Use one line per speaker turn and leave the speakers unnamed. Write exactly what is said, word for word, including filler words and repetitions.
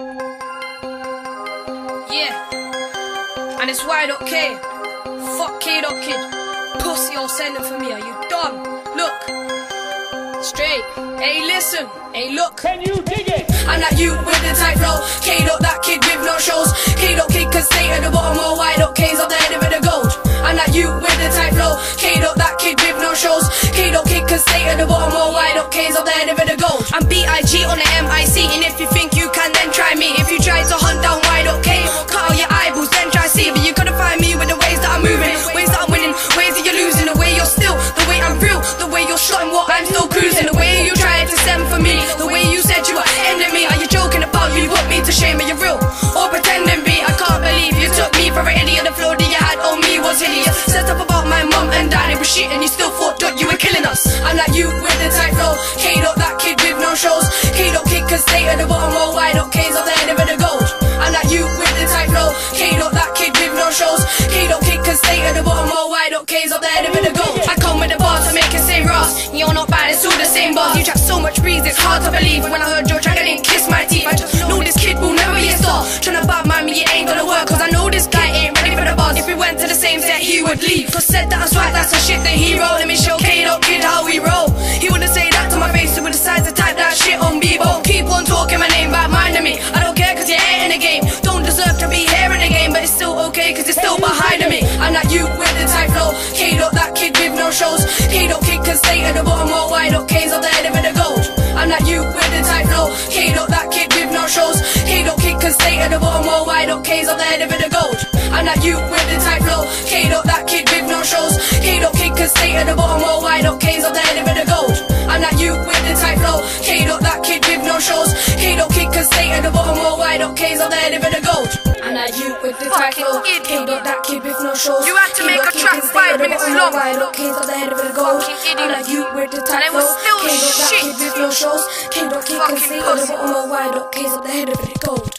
Yeah, and it's wide up K. Fuck K dot kid. Pussy all sending for me, are you dumb? Look, straight. Hey, listen. Hey, look.
Can you dig it?
I'm not you with the tight flow. K dot that kid with no shows. K dot kid can stay at the bottom or wide up K's up the head of the gold. I'm not you with the tight flow. K dot that kid with no shows. K dot kid can stay at the bottom or wide up K's up the head of the gold. I'm B I G on the M I C, and if you think you can, then try me. If you try to hunt down wide up K, cut out your eyeballs, then try see. But you gotta find me with the ways that I'm moving, ways that I'm winning, ways that you're losing, the way you're still, the way I'm real, the way you're shotting what I'm still cruising, the way you tried to send for me, the way you said you were ending me. Are you joking about you put me to shame? Are you real or pretending be? I can't believe you took me for an idiot. The flow that you had on me was hideous. Set up about my mum and dad, it was shit, and you still thought that you were killing us. I'm like you with the tight flow. K dot that kid with no shows. K dot kid can stay at the bottom or wide up K's up the head of the gold. I'm like you with the tight flow. K dot that kid with no shows. K dot kid can stay at the bottom or wide up K's up the head of the gold. I come with the bars to make it say Ross. You're not bad, it's all the same bars. You chat so much breeze, it's hard to believe. When I heard your track, I didn't kiss my teeth. I just know this kid will never be a star. Tryna bad mind me, it ain't gonna work, cause I know this guy ain't ready for the bars. If we went to the same set, he would leave. Cause said that I'm swag, that's the shit that he wrote. Let me show K dot kid how we roll. He wouldn't say that to my face, he would decide to type that shit on Bebo. Keep on talking my name, bad minding me. I don't care cause you ain't in the game. Don't deserve to be here in the game, but it's still okay cause it's still behind me. I'm not you with the tight flow. K dot that kid with no shows. K dot kid can stay at the bottom or wide up K's up the head of the gold. I'm not you with the tight flow. K dot that kid with no shows. K dot kid can stay at the bottom or wide up K's up the head of the gold. I'm not you with the tight flow. K dot that kid with no shows. K dot kid can stay at the bottom or wide up K's up the head of the gold. I'm not you with the tight flow. K dot that kid with no shows. K dot kid can stay at the bottom or wide up K's up the head of the gold. I'm not you with the tight flow. K dot that kid with no shows.
You had to make a track five minutes long.
Wide up K's up the head of the gold. I'm not you with the tight flow. K dot that kid with no shows. K dot kid can stay at the bottom or wide up K's up the head of the gold.